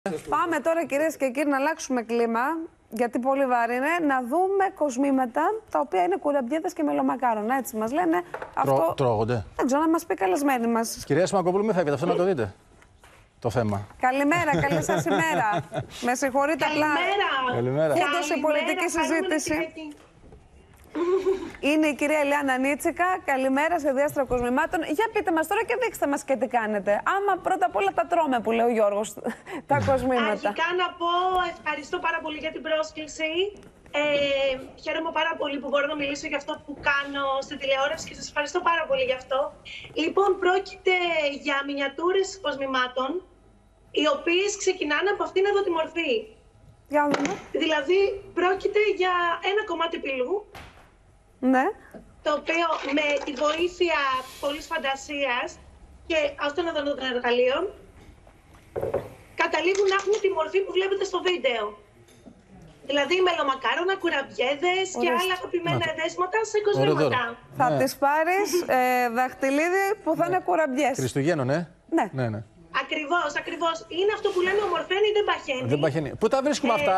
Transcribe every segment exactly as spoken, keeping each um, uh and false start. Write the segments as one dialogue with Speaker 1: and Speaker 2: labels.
Speaker 1: Πάμε τώρα, κυρίες και κύριοι, να αλλάξουμε κλίμα, γιατί πολύ βαρύ είναι, να δούμε κοσμήματα τα οποία είναι κουραμπιέδες και μελομακάρονα. Έτσι μας λένε.
Speaker 2: Τρο,
Speaker 1: αυτό...
Speaker 2: Τρώγονται.
Speaker 1: Δεν ξέρω, να μας πει καλεσμένοι μας.
Speaker 2: Κυρία Σιμακοπούλου, μην φεύγετε, αυτό να το δείτε. Το θέμα.
Speaker 1: Καλημέρα, καλή σας ημέρα. Με συγχωρείτε απλά.
Speaker 2: Καλημέρα.
Speaker 1: Φύγοντας η πολιτική συζήτηση. Είναι η κυρία Ελιάνα Νίτσικα. Καλημέρα σε Διάστρα Κοσμημάτων. Για πείτε μας τώρα και δείξτε μας και τι κάνετε. Άμα πρώτα απ' όλα τα τρώμε, που λέει ο Γιώργος, τα κοσμήματα.
Speaker 3: Αρχικά να πω ευχαριστώ πάρα πολύ για την πρόσκληση. Ε, χαίρομαι πάρα πολύ που μπορώ να μιλήσω για αυτό που κάνω στη τηλεόραση και σας ευχαριστώ πάρα πολύ γι' αυτό. Λοιπόν, πρόκειται για μινιατούρες κοσμημάτων, οι οποίες ξεκινάνε από αυτήν εδώ τη μορφή.
Speaker 1: Για δούμε.
Speaker 3: Δηλαδή, πρόκειται για ένα κομμάτι πυλού.
Speaker 1: Ναι.
Speaker 3: Το οποίο με τη βοήθεια πολλής φαντασίας και αυτών εδώ των εργαλείων καταλήγουν να έχουν τη μορφή που βλέπετε στο βίντεο. Δηλαδή μελομακάρονα, κουραμπιέδες και άλλα αγαπημένα εδέσματα σε κοσμήματα.
Speaker 1: Θα
Speaker 2: ναι.
Speaker 1: τις πάρεις ε, δαχτυλίδι που θα είναι κουραμπιές.
Speaker 2: Χριστουγέννων, ε.
Speaker 1: Ναι.
Speaker 2: ναι, ναι.
Speaker 3: Ακριβώς, ακριβώς. Είναι αυτό που λένε ομορφαίνει, δεν παχαίνει.
Speaker 2: Δεν παχαίνει. Πού τα βρίσκουμε
Speaker 3: Ε,
Speaker 2: αυτά?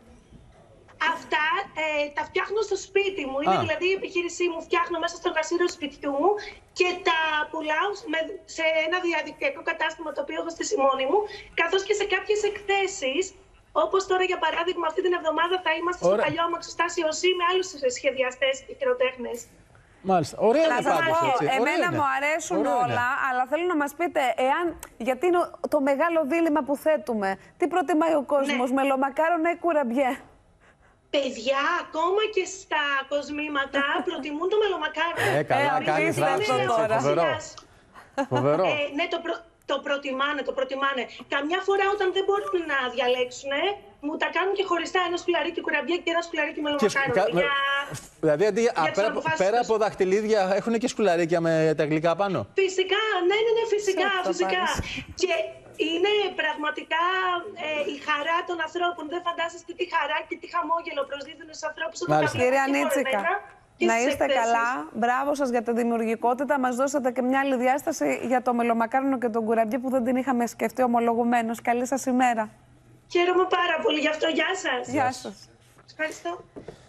Speaker 3: Αυτά ε, τα φτιάχνω στο σπίτι μου. Είναι
Speaker 2: Α.
Speaker 3: δηλαδή η επιχείρησή μου. Φτιάχνω μέσα στο εργαστήριο του σπιτιού μου και τα πουλάω με, σε ένα διαδικτυακό κατάστημα το οποίο έχω στήσει μόνη μου, καθώς και σε κάποιες εκθέσεις. Όπως τώρα, για παράδειγμα, αυτή την εβδομάδα θα είμαστε
Speaker 2: Ωραία.
Speaker 3: στο παλιό αμαξοστάσιο ΣΥ με άλλους σχεδιαστές και χειροτέχνες.
Speaker 2: Μάλιστα. Ωραία
Speaker 1: Να
Speaker 2: είναι
Speaker 1: σας
Speaker 2: πάντως,
Speaker 1: πω,
Speaker 2: έτσι. Ωραία
Speaker 1: εμένα
Speaker 2: είναι.
Speaker 1: μου αρέσουν
Speaker 2: Ωραία είναι.
Speaker 1: όλα, αλλά θέλω να μας πείτε, εάν, γιατί είναι το μεγάλο δίλημμα που θέτουμε. Τι προτιμάει ο κόσμος,
Speaker 3: Ναι.
Speaker 1: μελομακάρονα ή κουραμπιέ?
Speaker 3: Παιδιά, ακόμα και στα κοσμήματα προτιμούν το μελομακάρονα.
Speaker 2: Ε, καλά,
Speaker 1: Ε,
Speaker 2: κάνει
Speaker 1: αφήστε
Speaker 2: δράξη.
Speaker 1: αυτό τώρα.
Speaker 2: Φοβερό. Φοβερό.
Speaker 3: Ε, ναι, το, προ... το προτιμάνε, το προτιμάνε. Καμιά φορά όταν δεν μπορούν να διαλέξουν, μου τα κάνουν και χωριστά, ένα σκουλαρίκι κουραμπιέ και ένα σκουλαρίκι
Speaker 2: Και
Speaker 3: μελομακάρονα.
Speaker 2: κα-
Speaker 3: Για...
Speaker 2: Δηλαδή, αντί, α,
Speaker 3: τις
Speaker 2: πέρα,
Speaker 3: αποφάσεις
Speaker 2: πέρα
Speaker 3: τους.
Speaker 2: από δαχτυλίδια, έχουν και σκουλαρίκια με τα γλυκά πάνω.
Speaker 3: Φυσικά, ναι, ναι, ναι, φυσικά,
Speaker 1: Σε αυτά
Speaker 3: φυσικά.
Speaker 1: πάρεις.
Speaker 3: Και είναι πραγματικά ε, η χαρά των ανθρώπων. Δεν φαντάζεστε τι χαρά και τι χαμόγελο προσδίδουν στους ανθρώπους όταν τα
Speaker 2: Μάλιστα.
Speaker 3: βλέπουν
Speaker 1: Κυρία
Speaker 3: και
Speaker 1: Νίτσικα,
Speaker 3: φορεμένα και
Speaker 1: να
Speaker 3: στις
Speaker 1: είστε
Speaker 3: εκθέσεις.
Speaker 1: καλά. Μπράβο σας για τη δημιουργικότητα. Μας δώσατε και μια άλλη διάσταση για το μελομακάρονο και τον κουραμπιέ που δεν την είχαμε σκεφτεί ομολογουμένως. Καλή σας ημέρα.
Speaker 3: Χαίρομαι πάρα πολύ γι' αυτό. Γεια σας.
Speaker 1: Γεια σας.
Speaker 3: Ευχαριστώ.